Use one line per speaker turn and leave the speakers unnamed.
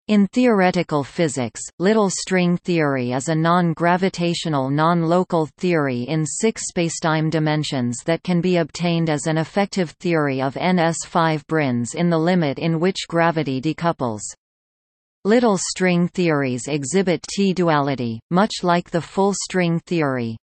In theoretical physics, little string theory is a non-gravitational non-local theory in 6 spacetime dimensions that can be obtained as an effective theory of ns5 brins in the limit in which gravity decouples. Little string theories exhibit T-duality, much like the full string theory.